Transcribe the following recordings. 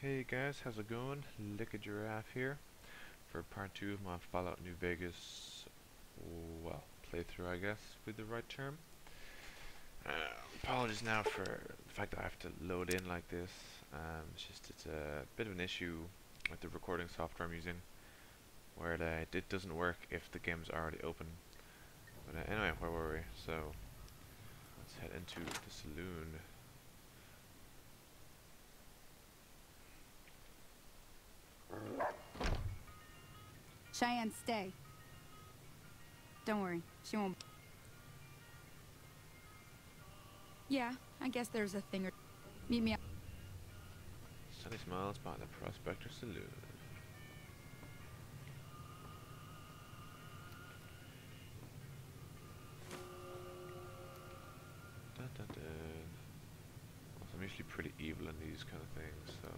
Hey guys, how's it going? Lick a Giraffe here for part 2 of my Fallout New Vegas, well, playthrough I guess would be the right term. Apologies now for the fact that I have to load in like this. It's a bit of an issue with the recording software I'm using, where it doesn't work if the game's already open. But anyway, where were we? So let's head into the saloon. Cheyenne, stay. Don't worry, she won't. Yeah, I guess there's a thing or... Meet me up. Sunny smiles by the Prospector Saloon. Dun, dun, dun. Well, I'm usually pretty evil in these kind of things, so...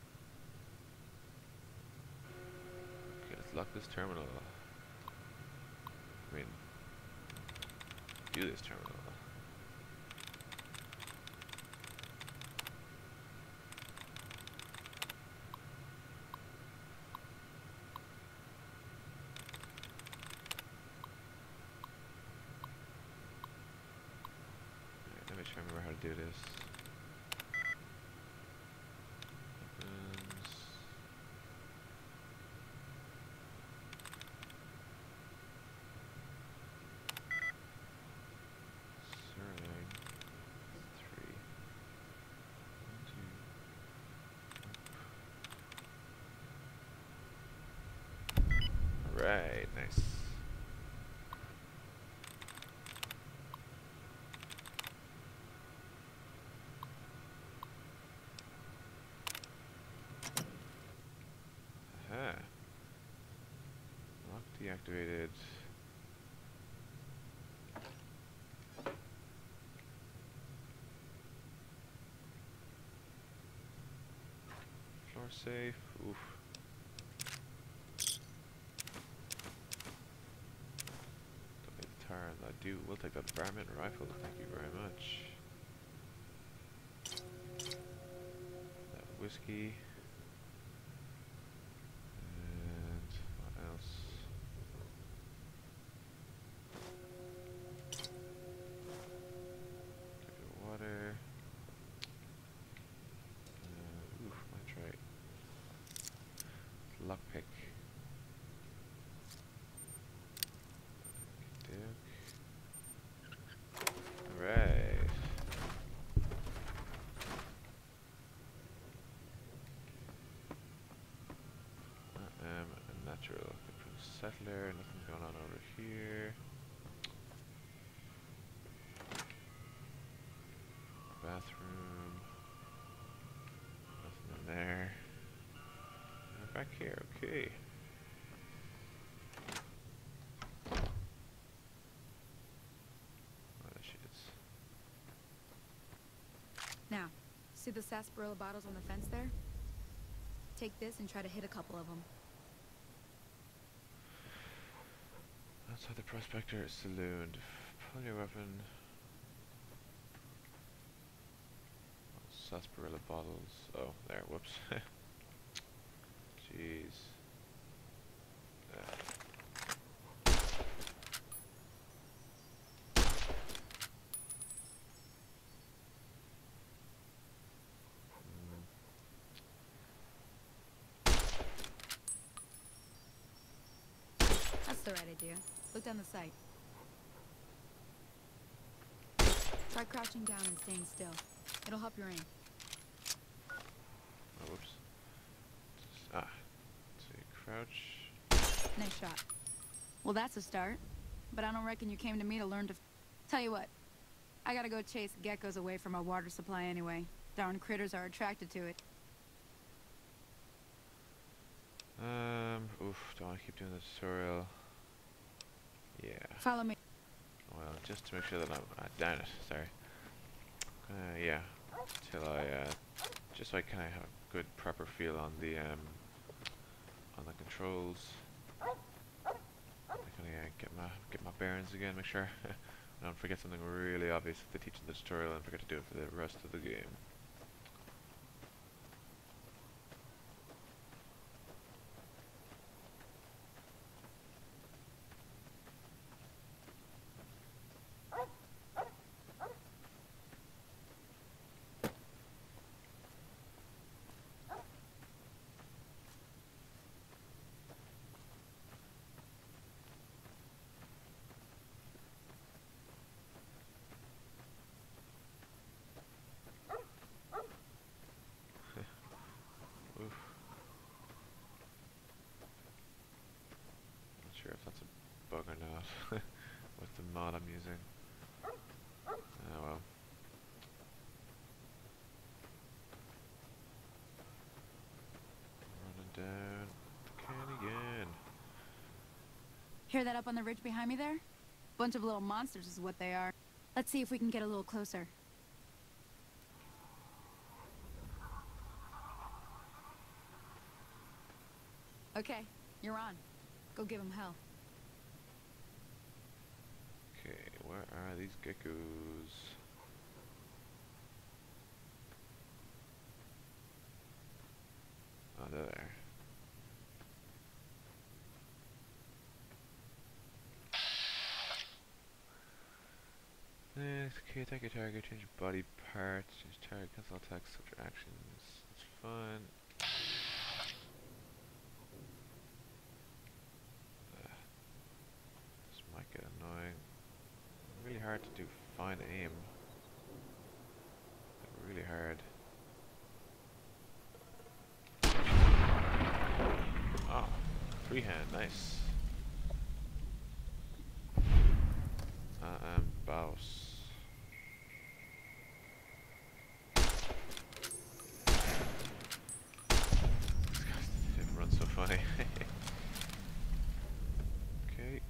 Okay, let's lock this terminal. I mean... do this terminal. Alright, let me try to remember how to do this. Weapons. Surname. 3. 1, 2. Alright, nice. Aha. Lock deactivated. Floor safe. Oof. Don't need the tire, and I do. We'll take that varmint rifle. Thank you very much. That whiskey. And what else? Take the water. Oof, might try lockpick. Alright. A natural. Settler, nothing going on over here. Bathroom. Nothing in there. And back here, okay. Oh, there she is. Now, see the sarsaparilla bottles on the fence there? Take this and try to hit a couple of them. Outside the Prospector Saloon. Pull your weapon. Oh, sarsaparilla bottles. Oh, there. Whoops. Jeez. That's the right idea. Look down the sight. Try crouching down and staying still. It'll help your aim. Oh, whoops. Let's see, crouch. Nice shot. Well, that's a start. But I don't reckon you came to me to learn to... Tell you what. I gotta go chase geckos away from our water supply anyway. Darn critters are attracted to it. Oof, don't want to keep doing the tutorial. Yeah. Follow me. Well, just to make sure that I'm... damn it, sorry. Yeah. Till I, just so I kind of have a good, proper feel on the controls. I kind of get my bearings again, make sure I don't forget something really obvious if they teach in the tutorial and forget to do it for the rest of the game. mod I'm using. Oh well. Running down the can again. Hear that up on the ridge behind me there? Bunch of little monsters is what they are. Let's see if we can get a little closer. Okay, you're on. Go give them hell. Okay, where are these geckos? Oh, they're there. Next, okay, attack your target, change body parts, change target, cancel attacks, switch your actions. That's fun. This might get annoying. Really hard to do fine aim. Really hard. Ah, freehand, nice. I am boss. It runs so funny. Okay.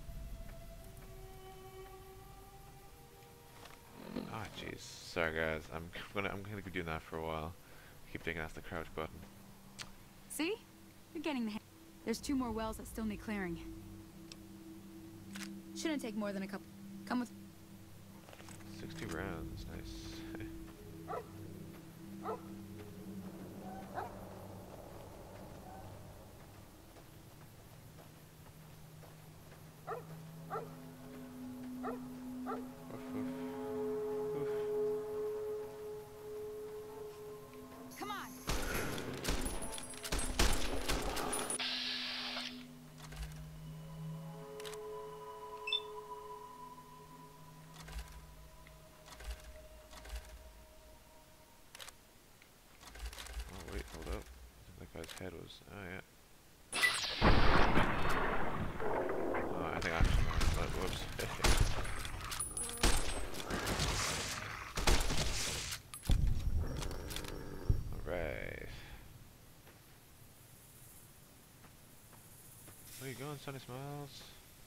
Ah, jeez. Sorry, guys. I'm gonna keep doing that for a while. Keep thinking that's the crouch button. See? You're getting the hang. There's 2 more wells that still need clearing. Shouldn't take more than a couple. Come with. 60 rounds, nice. Woof, woof. Woof. Come on. Oh wait, hold up. I think that guy's head was. Oh yeah. Oh, I think I actually. Whoops. Alright. Where you going, Sunny Smiles?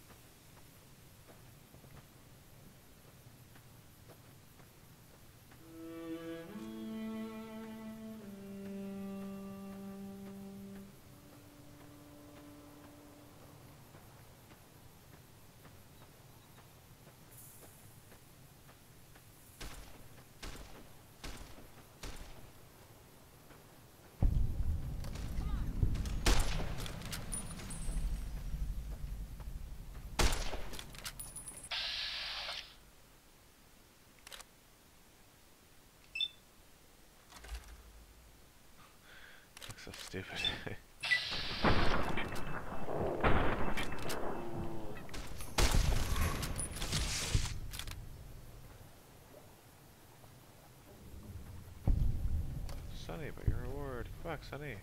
Looks so stupid. Sunny, but your reward. Come back, Sunny.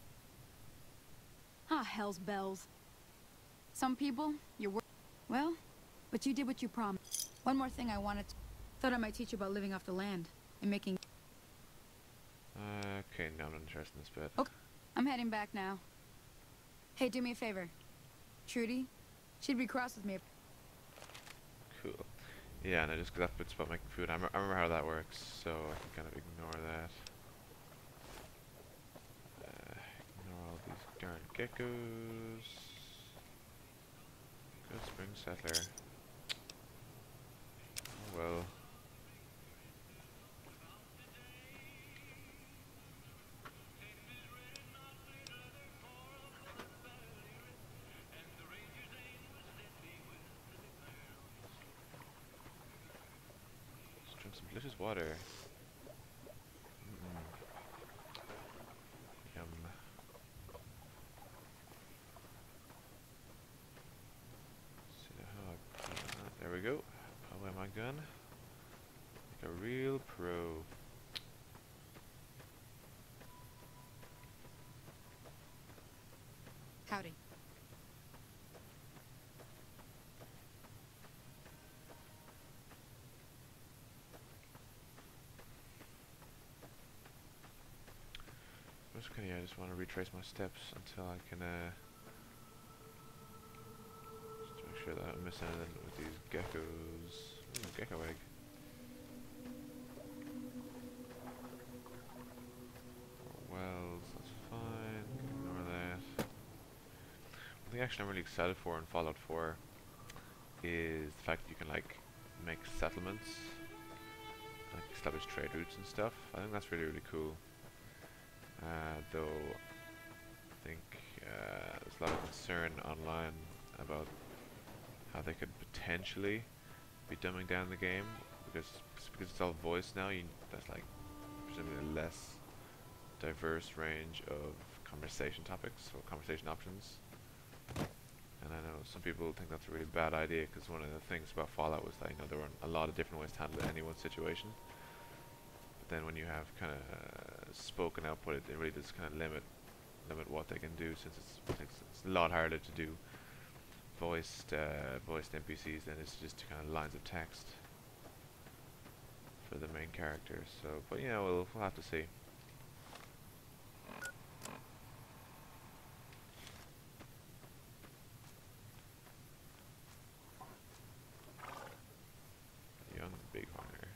Ah, hell's bells. Some people, well, but you did what you promised. One more thing I wanted to. Thought I might teach you about living off the land and making. Okay, now I'm not interested in this bit. Okay, I'm heading back now. Hey, do me a favor. Trudy, she'd be cross with me if. Cool. Yeah, and I just got that bit's about making food. I remember how that works, so I can kind of ignore that. Ignore all these darn geckos. Good spring settler. Oh well. Let's drink some delicious water. Yum. See how there we go. Put away my gun. Like a real pro. Howdy. kind of, I just want to retrace my steps until I can, just to make sure that I don't miss anything with these geckos. Ooh, gecko egg. Wells, that's fine. Ignore that. One thing actually I'm really excited for in Fallout 4 is the fact that you can like make settlements, like establish trade routes and stuff. I think that's really, really cool. Though I think there's a lot of concern online about how they could potentially be dumbing down the game because it's all voice now. There's like presumably a less diverse range of conversation topics or conversation options. And I know some people think that's a really bad idea because one of the things about Fallout was that there were a lot of different ways to handle any one situation. But then when you have kind of spoken output, it really does kind of limit what they can do, since it's a lot harder to do voiced NPCs than it's just kind of lines of text for the main character. So, but yeah, we'll have to see. Young Bighorner.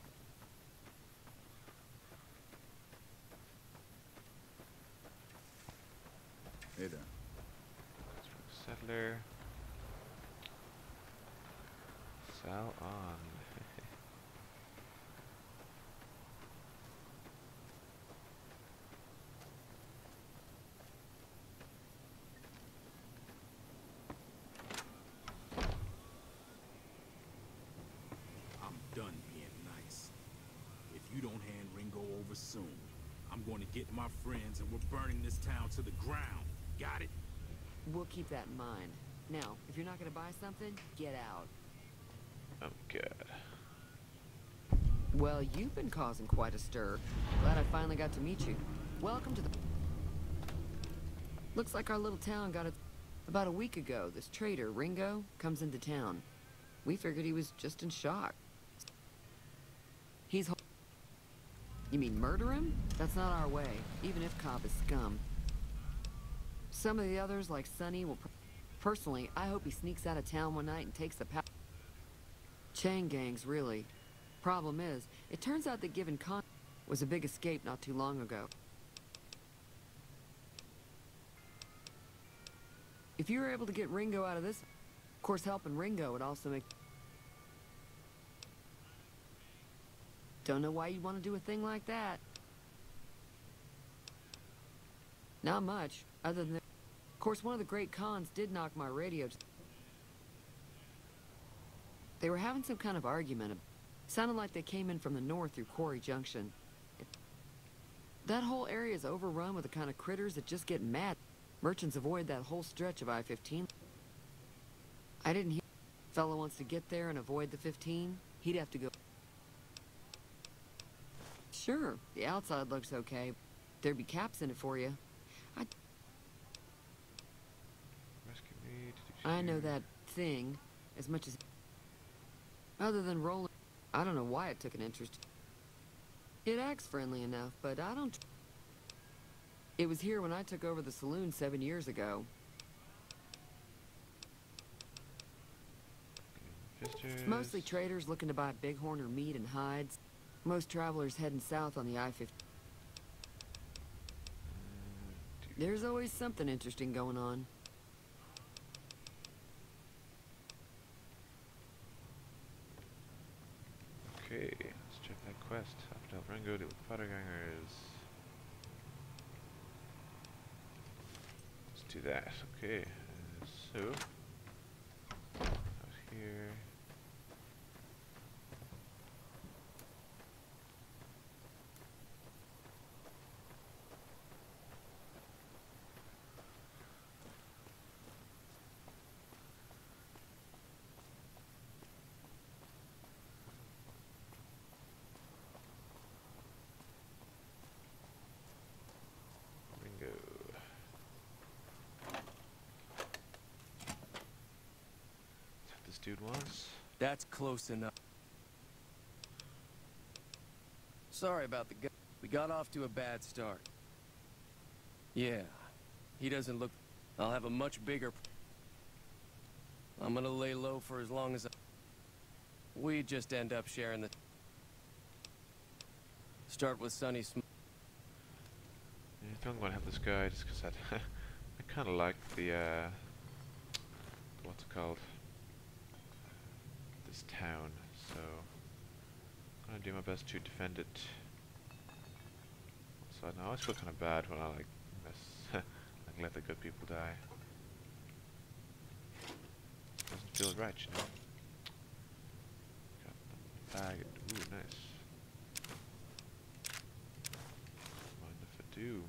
Hey there. Settler. Sell on. I'm done being nice. If you don't hand Ringo over soon, I'm going to get my friends and we're burning this town to the ground. Got it? We'll keep that in mind. Now, if you're not gonna buy something, get out. Oh god. Well, you've been causing quite a stir. Glad I finally got to meet you. Welcome to the... Looks like our little town got it... About a week ago, this trader, Ringo, comes into town. We figured he was just in shock. He's... You mean murder him? That's not our way, even if Cobb is scum. Some of the others, like Sonny, will... Personally, I hope he sneaks out of town one night and takes the power. Chain gangs, really. Problem is, it turns out that giving con was a big escape not too long ago. If you were able to get Ringo out of this, of course helping Ringo would also make... Don't know why you'd want to do a thing like that. Not much, other than... Of course, one of the great cons did knock my radio. They were having some kind of argument. Sounded like they came in from the north through Quarry Junction. That whole area is overrun with the kind of critters that just get mad. Merchants avoid that whole stretch of I-15. I didn't hear... Fellow wants to get there and avoid the 15, he'd have to go... Sure, the outside looks okay. There'd be caps in it for you. I know that thing as much as... Other than rolling... I don't know why it took an interest. It acts friendly enough, but I don't... It was here when I took over the saloon 7 years ago. It's mostly traders looking to buy bighorn or meat and hides. Most travelers heading south on the I-15. There's always something interesting going on. Okay, let's check that quest. After Ringo, deal with powder gangers. Let's do that. Okay, so out here. Dude wants. That's close enough. Sorry about the we got off to a bad start. Yeah, he doesn't look... I'll have a much bigger... I'm gonna lay low for as long as we just end up sharing the... Start with Sonny Sm... Yeah, I think I'm gonna have this guy just because I kind of like the what's it called? This town. So I'm gonna do my best to defend it. So I always feel kind of bad when I like mess, like let the good people die. Doesn't feel right, you know. Got the bag. Ooh, nice. Mind if I do?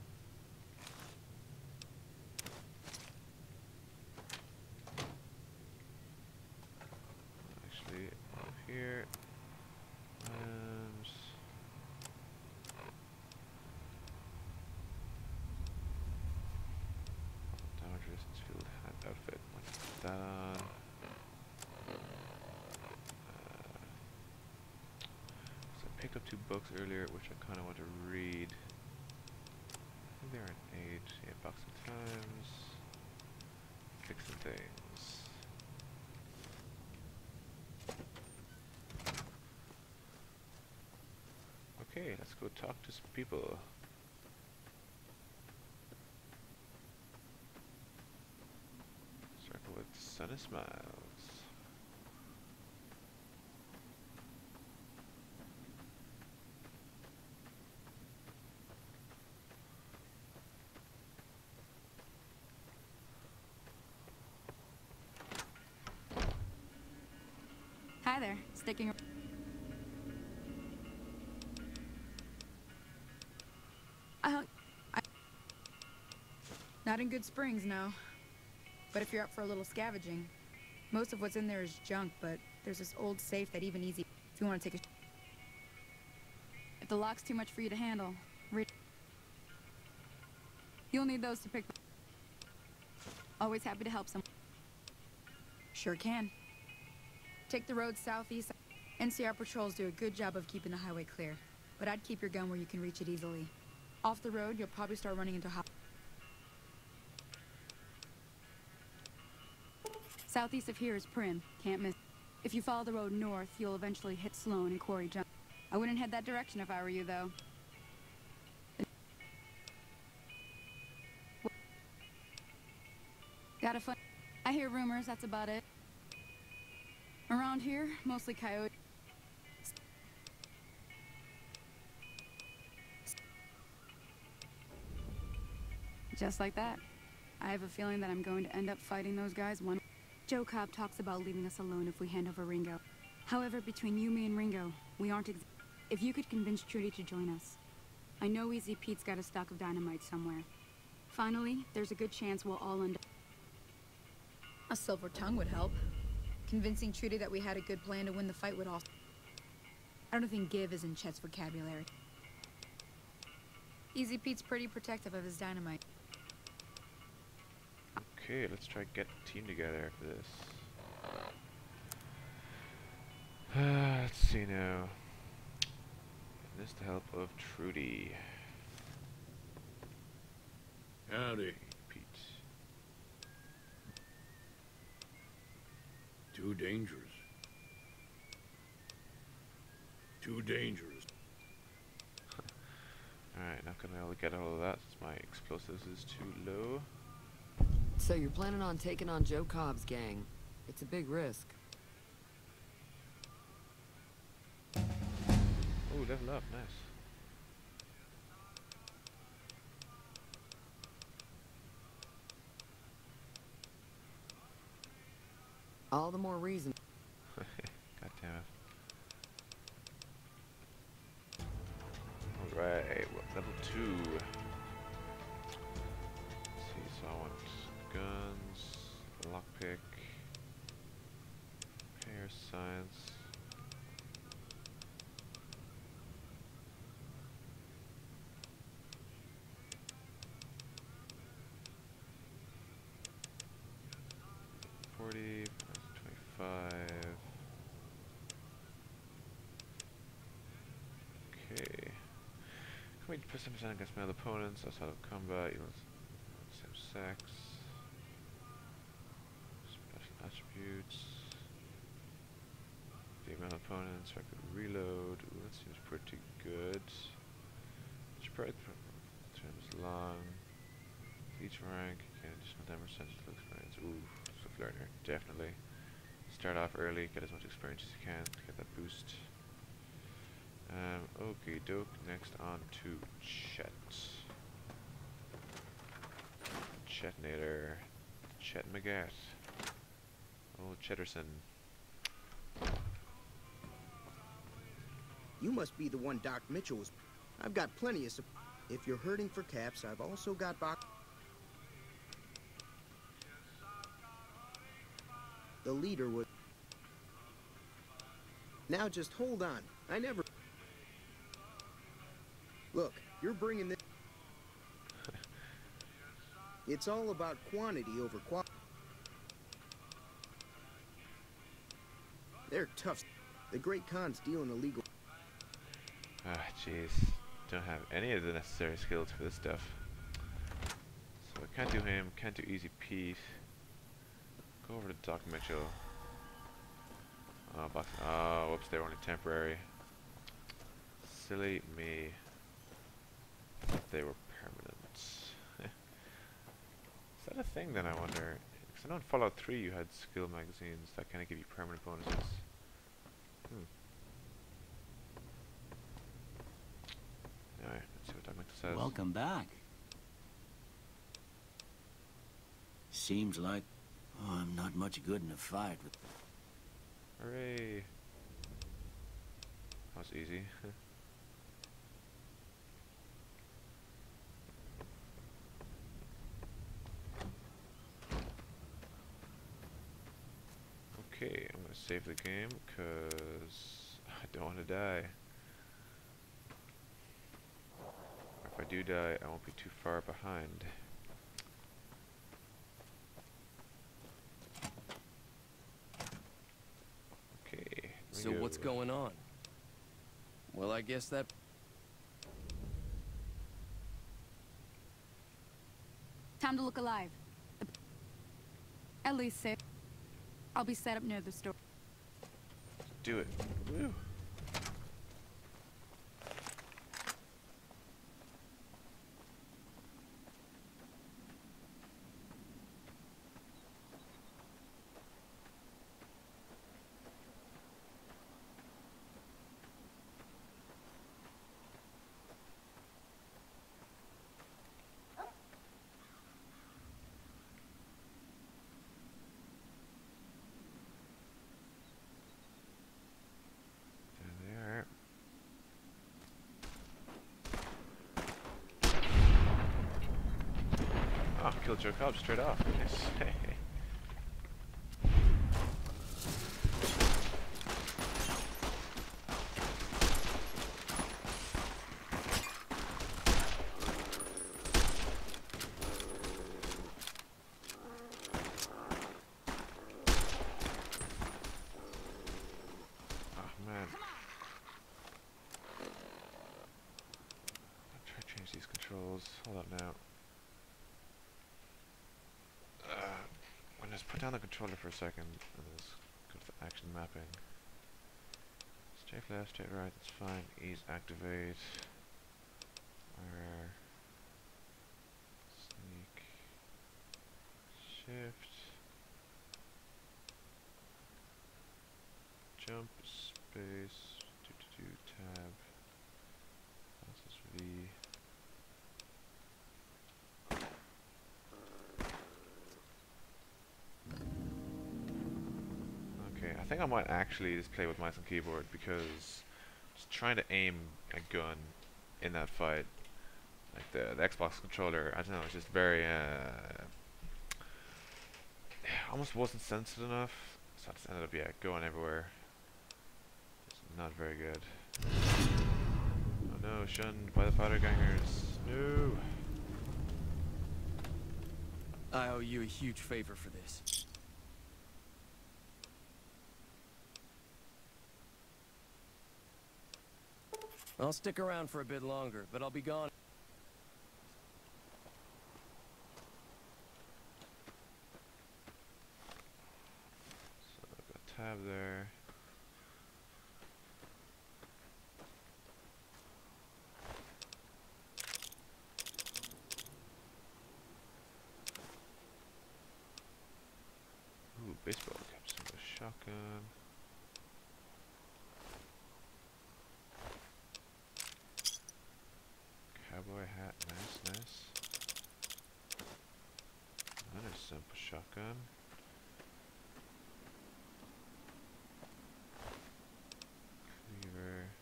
Actually, up here. Damage resistance field hand outfit. Might put that on. So I picked up 2 books earlier, which I kind of want to read. I think they're an 8. Yeah, boxing times. Fixing things. Okay, let's go talk to some people. Circle with Sunny Smiles. Hi there. Sticking around. Not in Good Springs, no. But if you're up for a little scavenging, most of what's in there is junk, but there's this old safe that even easy if you want to take a... If the lock's too much for you to handle, you'll need those to pick... Always happy to help someone. Sure can. Take the road southeast. NCR patrols do a good job of keeping the highway clear, but I'd keep your gun where you can reach it easily. Off the road, you'll probably start running into Southeast of here is Primm. Can't miss. If you follow the road north, you'll eventually hit Sloan and Quarry Jump. I wouldn't head that direction if I were you, though. Got a fun... I hear rumors, that's about it. Around here, mostly coyotes. Just like that. I have a feeling that I'm going to end up fighting those guys one... Joe Cobb talks about leaving us alone if we hand over Ringo. However, between you, me, and Ringo, we aren't if you could convince Trudy to join us. I know Easy Pete's got a stock of dynamite somewhere. Finally, there's a good chance we'll all end up... A silver tongue would help. Convincing Trudy that we had a good plan to win the fight would also... I don't think give is in Chet's vocabulary. Easy Pete's pretty protective of his dynamite. Okay, let's try to get a team together for this. Let's see now. Enlist the help of Trudy. Howdy. Pete. Too dangerous. Too dangerous. Alright, not gonna be able to get all of that since my explosives is too low. So you're planning on taking on Joe Cobb's gang. It's a big risk. Oh, level up, nice. All the more reason. God damn it. Alright, level 2. Let's see, so I want guns, lockpick, repair science. $40, 25. Okay. Complete +7% against melee opponents outside of combat. sex. Special attributes. Female opponents, rapid reload. Ooh, that seems pretty good. Sprite terms long. Each rank, gain additional damage sensitive experience. Ooh, swift learner, definitely. Start off early, get as much experience as you can to get that boost. Okay, doke. Next on to Chet. Chetnator. Chet McGat. Oh, Chedderson. You must be the one Doc Mitchell was. I've got plenty of. If you're hurting for caps, I've also got box. The leader would. Now just hold on. I never. Look, you're bringing this. It's all about quantity over quality. They're tough. The Great Khan's dealing illegal. Ah, jeez. Don't have any of the necessary skills for this stuff. So I can't do him, can't do Easy Pete. Go over to Doc Mitchell. Oh, box. Oh, whoops, they were only temporary. Silly me. I thought they were permanent. Is that a thing then, I wonder? Because I know in Fallout 3 you had skill magazines that kind of give you permanent bonuses. Alright, let's see what Doc Mitchell says. Welcome back. Seems like I'm not much good in a fight with... Hooray! That was easy. Okay, I'm gonna save the game because I don't want to die. If I do die, I won't be too far behind. Okay. So what's going on? Well, I guess that... Time to look alive. At least safe. I'll be set up near the store. Do it. Woo. Killed Joe Cobb straight off. Nice. Oh man. I'll try to change these controls. Hold up now. Just put down the controller for a second and let's go to the action mapping. Straight left, straight right, that's fine. Ease activate. R. Sneak. Shift. Jump, space, tab. That's V. I think I might actually just play with mouse and keyboard because just trying to aim a gun in that fight, like the Xbox controller, I don't know, it's just very almost wasn't sensitive enough, so I just ended up going everywhere. It's not very good. Oh no, shunned by the powder gangers. No. I owe you a huge favor for this. I'll stick around for a bit longer, but I'll be gone. tab there. Ooh, baseball caps and a shotgun. Cowboy hat, nice. Another simple shotgun. Cleaver.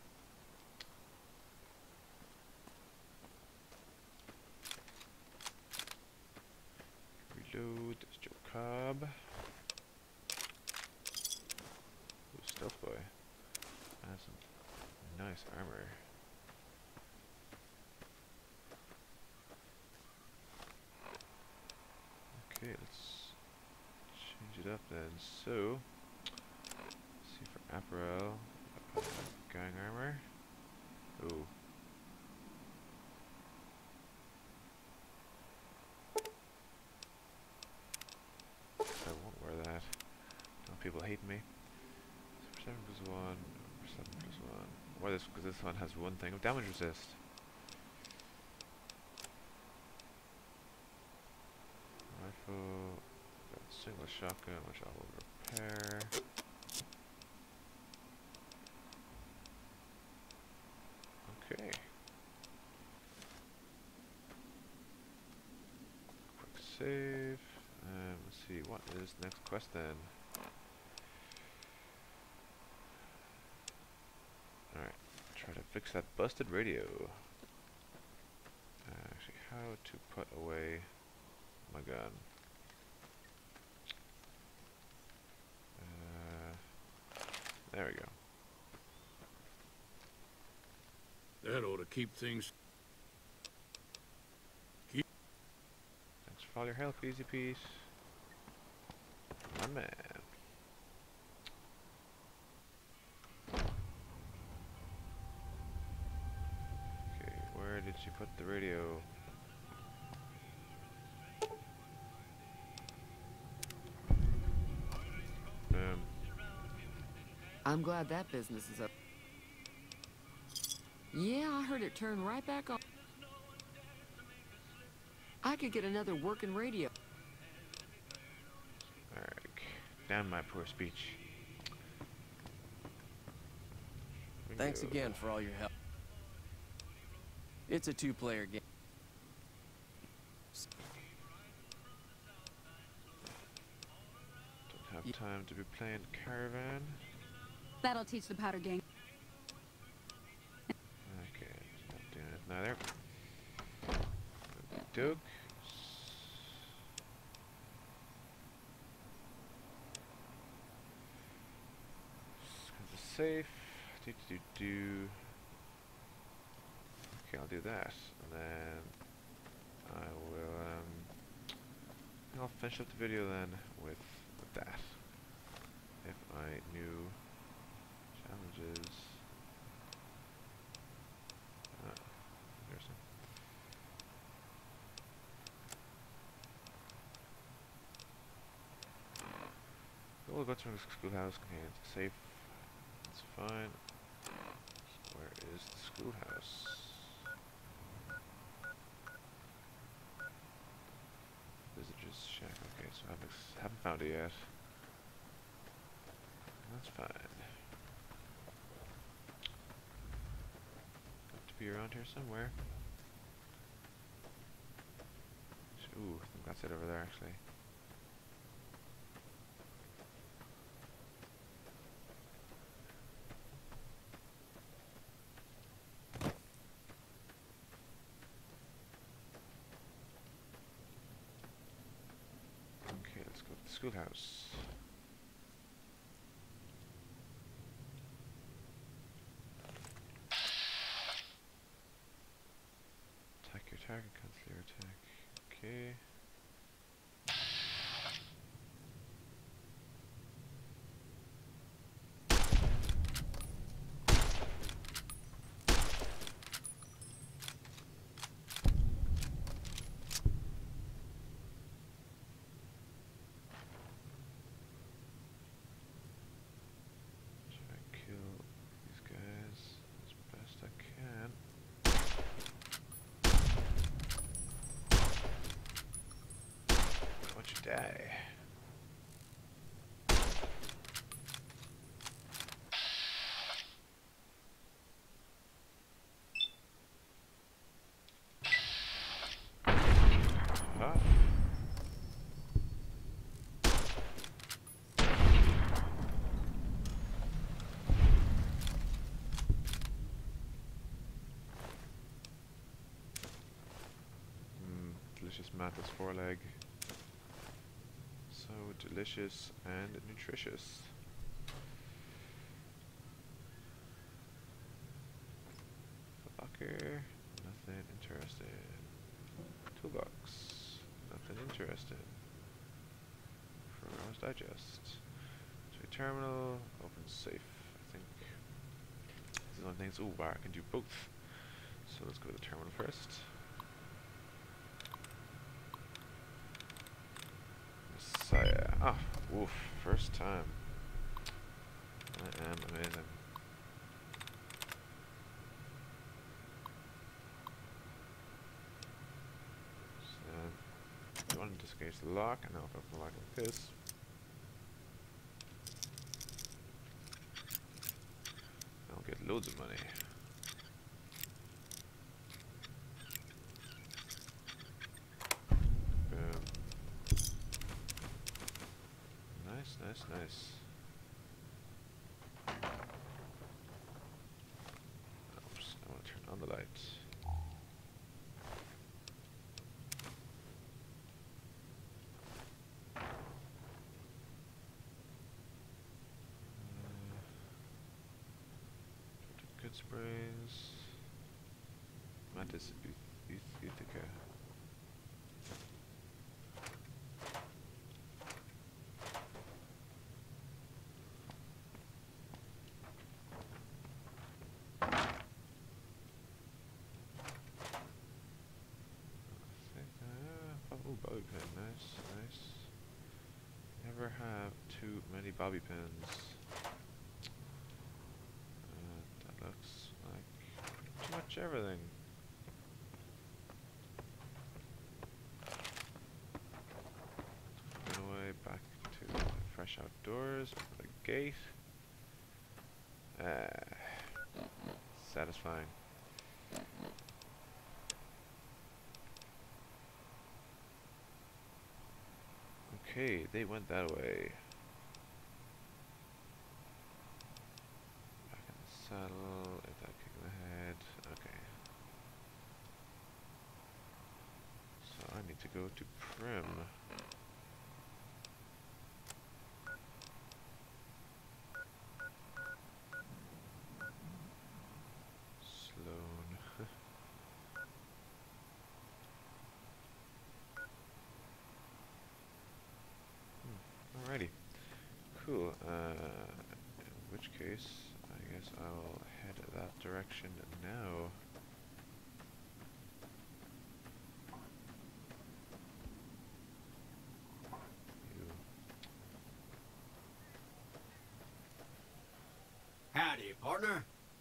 Reload, there's Joe Cobb. Ooh, Stealth Boy. That's some nice armor. Okay, let's change it up then. So, let's see for apparel, gang armor. Ooh. I won't wear that. Don't people hate me? So for 7+1, for 7+1. Why this? Because this one has one thing of damage resist. Rifle, got a single shotgun, which I will repair. Okay. Quick save. Let's see, what is next quest then? Alright, try to fix that busted radio. Actually, how to put away my gun. There we go. That ought to keep things... Thanks for all your help, Easy Peace. My man. Okay, where did she put the radio? I'm glad that business is up. Yeah, I heard it turn right back on. I could get another working radio. Alright, down my poor speech. Thanks again for all your help. It's a two-player game. Don't have time to be playing Caravan. That'll teach the powder gang. Okay, not doing it neither. Doug. Safe. Do. Okay, I'll do that, and then I will. I'll finish up the video then with that. If I knew challenges. Interesting. We'll go to the schoolhouse. Contains safe. That's fine. Where is the schoolhouse? Visitors shack. Okay, so I haven't found it yet. That's fine. Got to be around here somewhere. Ooh, I think that's it over there actually. Okay, let's go to the schoolhouse. Attack your target, cancel your attack. Okay. die. Ah. Delicious Mathis foreleg. So delicious and nutritious. Locker, nothing interesting. Toolbox, nothing interesting. Ferrous Digest. Trade terminal, open safe, I think. These are the things. Ooh, wow, I can do both. So let's go to the terminal first. Messiah. Ah, woof, first time. I am amazing. So, I want to disengage the lock, and now I'll open the lock like this. I'll get loads of money. Boom. Nice, nice, nice. Oops, I want to turn on the light. Good sprays. Mantis Ithaca. Oh, bobby pin, nice, nice. Never have too many bobby pins. That looks like pretty much everything. Anyway, back to the fresh outdoors, open the gate. Satisfying. Okay, they went that way. Back in the saddle, if that kick in the head. Okay. So I need to go to Primm. Sloan. Alrighty. Cool. In which case, I guess I'll head that direction now. Howdy, partner.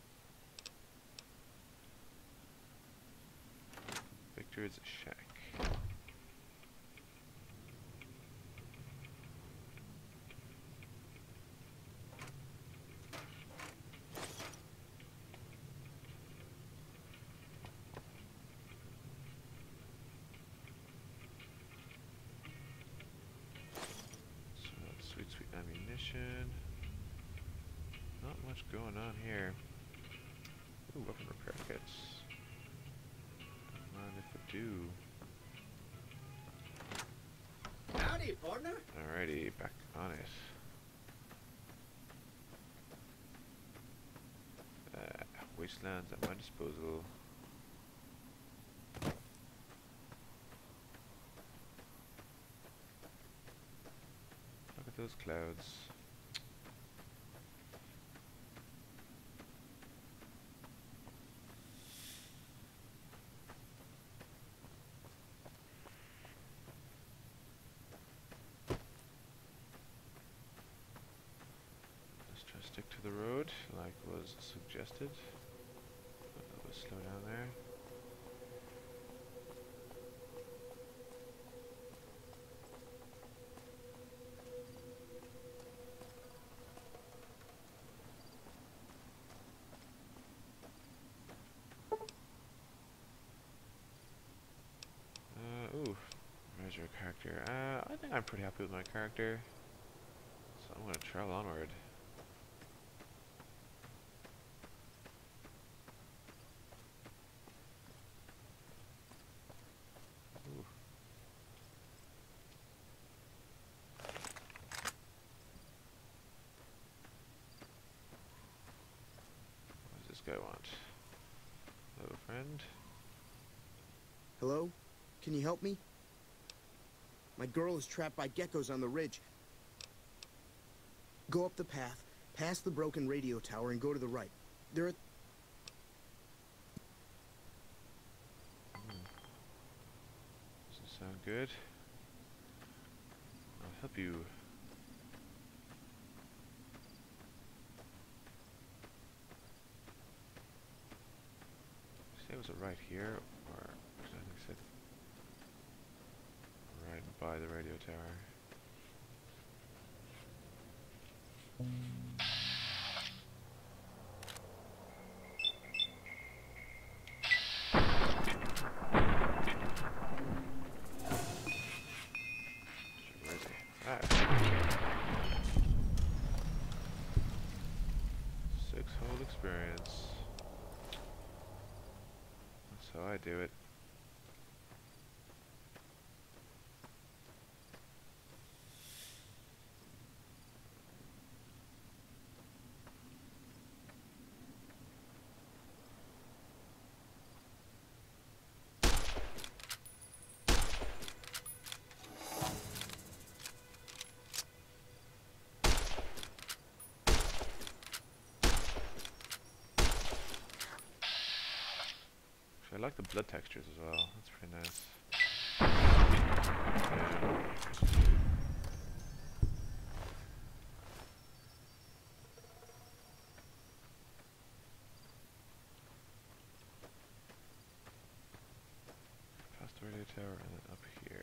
Victor's shack. So sweet, sweet ammunition. Not much going on here. Ooh, weapon repair kits. Don't mind if I do. Howdy, partner. Alrighty, back on it. Wastelands at my disposal. Look at those clouds. Let's try to stick to the road like was suggested. A little bit slow down there. character. I think I'm pretty happy with my character, so I'm gonna travel onward. Ooh. What does this guy want? Hello, friend. Hello? Can you help me? My girl is trapped by geckos on the ridge. Go up the path, past the broken radio tower, and go to the right. There are... Does this sound good? I'll help you. Say, was it right here, or I think it said right by the radio tower. Where is he? Ah. 6 whole experience. That's how I do it. I like the blood textures as well. That's pretty nice. Past the radio tower and then up here.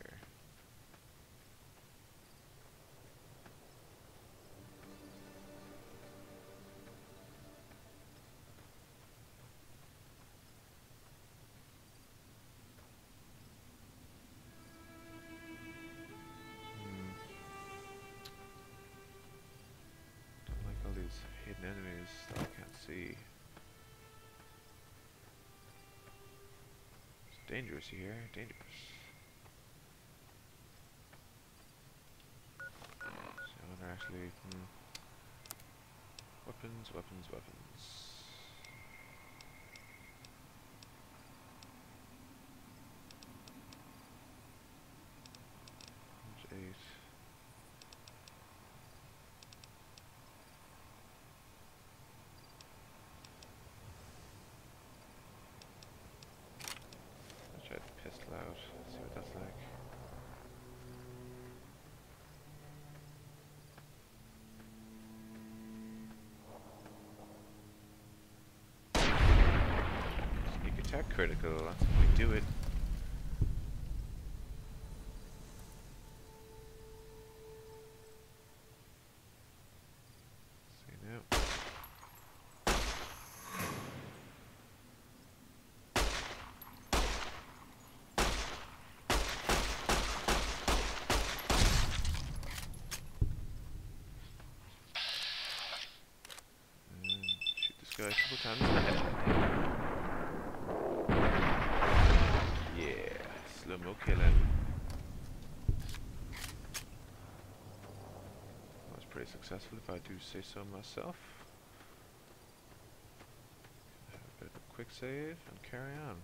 These hidden enemies that I can't see. It's dangerous here, dangerous. So I wonder actually, weapons, weapons, weapons. There's 8. Try the pistol out, see what that's like. Sneak attack critical, that's how we do it. See now. Go a couple times in the head. Yeah, slow-mo killing. That was pretty successful if I do say so myself. Have a bit of a quick save and carry on.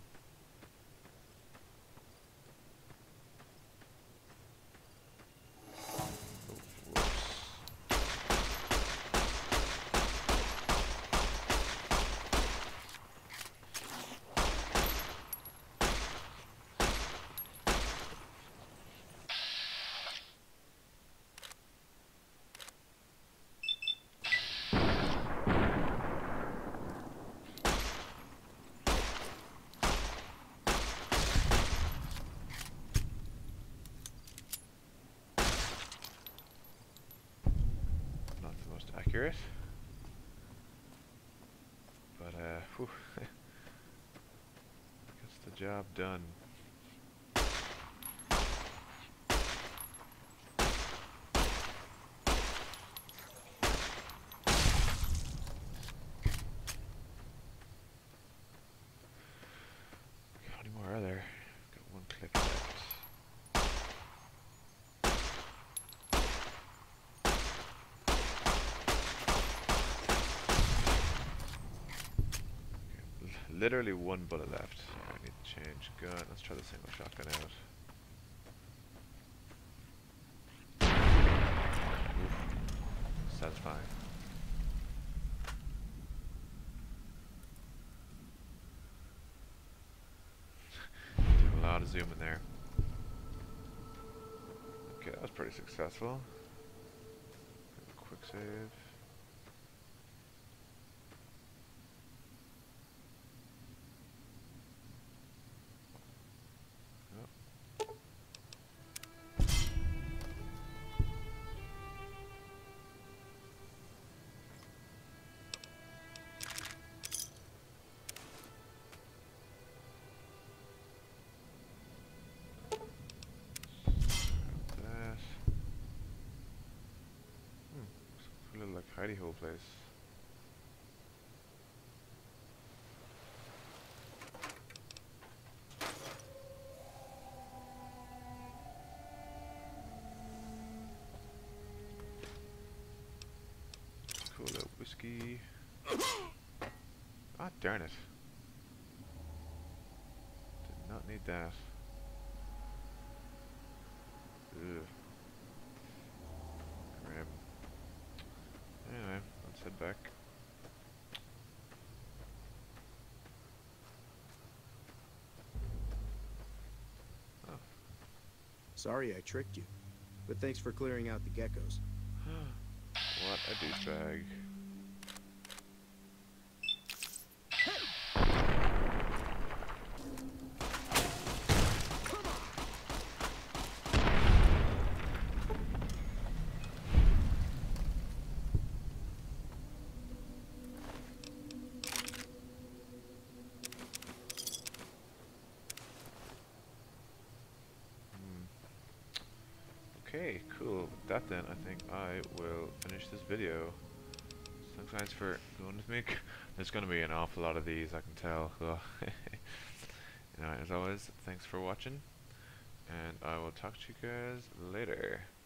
Accurate, but whew, gets the job done. Where are they? Got one clip left. Literally one bullet left. I need to change gun. Let's try the single shotgun out. Oof. Satisfying. Doing a lot of zoom in there. Okay, that was pretty successful. Quick save. Little like hidey hole place. Cool little whiskey. Ah, darn it. Did not need that. Ugh. Grim. Anyway, let's head back. Oh. Sorry I tricked you, but thanks for clearing out the geckos. What a douchebag. Okay, cool. With that then, I think I will finish this video. Thanks guys for going with me. There's going to be an awful lot of these, I can tell. As always, thanks for watching, and I will talk to you guys later.